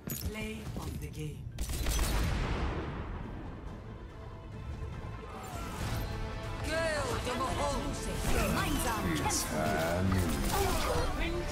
Play of the game. Go, Demahol! Gemeinsam kämpfen!